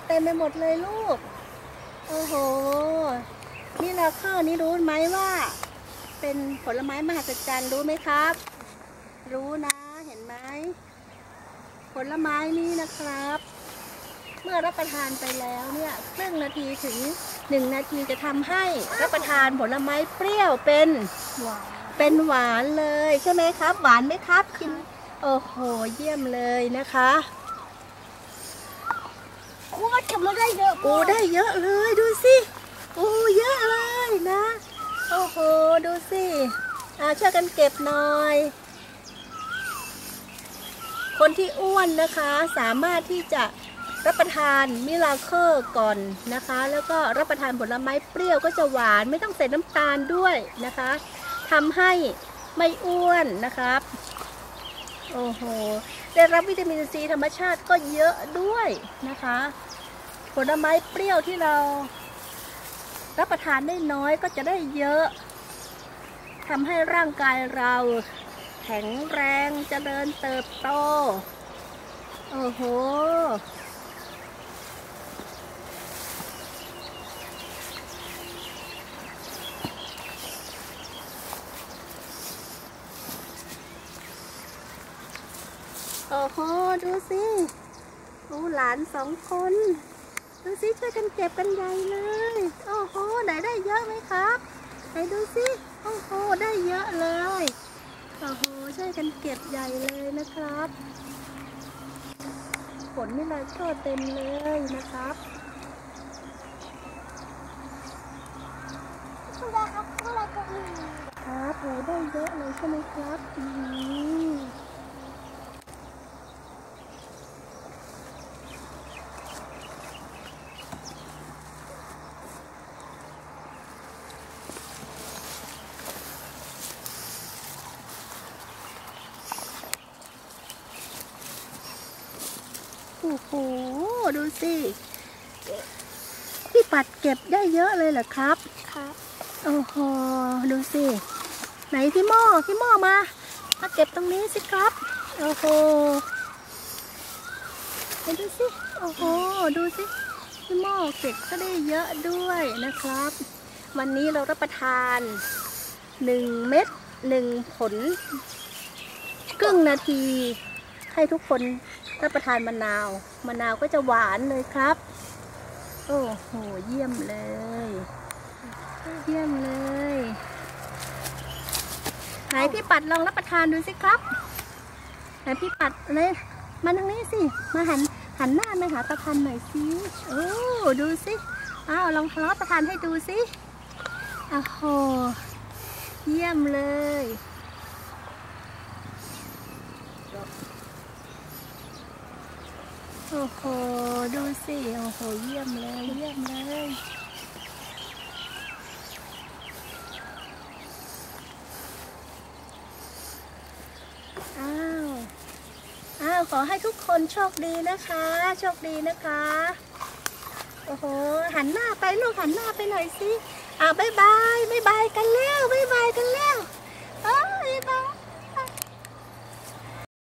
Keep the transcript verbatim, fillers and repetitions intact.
เต็มไปหมดเลยลูกโอ้โหนี่เราข้าวนี้รู้ไหมว่าเป็นผลไม้มหัศจรรย์รู้ไหมครับรู้นะเห็นไหมผลไม้นี้นะครับเมื่อรับประทานไปแล้วเนี่ยครึ่งนาทีถึงหนึ่งนาทีจะทำให้รับประทานผลไม้เปรี้ยวเป็นหวานเป็นหวานเลยใช่ไหมครับหวานไหมครับกินโอ้โหเยี่ยมเลยนะคะโอ้จับมาได้เยอะโอ้ได้เยอะเลยดูสิโอ้เยอะเลยนะโอ้โหดูสิอ่าช่วยกันเก็บหน่อยคนที่อ้วนนะคะสามารถที่จะรับประทานมิราเคิลก่อนนะคะแล้วก็รับประทานผลไม้เปรี้ยวก็จะหวานไม่ต้องใส่น้ำตาลด้วยนะคะทำให้ไม่อ้วนนะครับโอ้โหได้รับวิตามินซีธรรมชาติก็เยอะด้วยนะคะผลไม้เปรี้ยวที่เรารับประทานได้น้อยก็จะได้เยอะทำให้ร่างกายเราแข็งแรงเจริญเติบโตโอ้โหโอ้โหดูสิดูหลานสองคนดูสิช่วยกันเก็บกันใหญ่เลยโอ้โหไหนได้เยอะไหมครับไหนดูสิโอ้โหได้เยอะเลยโอ้โหช่วยกันเก็บใหญ่เลยนะครับผลมิราเคิลเต็มเลยนะครับคุณยายครับคุณยายก็มีครับโอ้ได้เยอะเลยใช่ไหมครับอืมโอ้โหดูสิพี่ปัดเก็บได้เยอะเลยเหรอครับครับโอ้โหดูสิไหนพี่หม้อพี่หม้อมามาเก็บตรงนี้สิครับโอ้โหไปดูสิโอ้โหดูสิพี่หม้อเก็บก็ได้เยอะด้วยนะครับวันนี้เรารับประทานหนึ่งเม็ดหนึ่งผลครึ่งนาทีให้ทุกคนรับประทานมะนาวมะนาวก็จะหวานเลยครับโอ้โหเยี่ยมเลยเยี่ยมเลยไหนพี่ปัดลองรับประทานดูสิครับไหนพี่ปัดเลยมาทางนี้สิมาหันหันหน้ามาหาตะพันหน่อยสิโอ้ดูสิอ้าวลองรับประทานให้ดูสิโอ้โหเยี่ยมเลยโอ้โหดูสิโอ้โหเยี่ยมเลยเยี่ยมเลยอ้าวอ้าวขอให้ทุกคนโชคดีนะคะโชคดีนะคะโอ้โหหันหน้าไปลูกหันหน้าไปหน่อยสิอ้าวบ๊ายบายบ๊ายบายกันแล้วบ๊ายบายกันแล้ว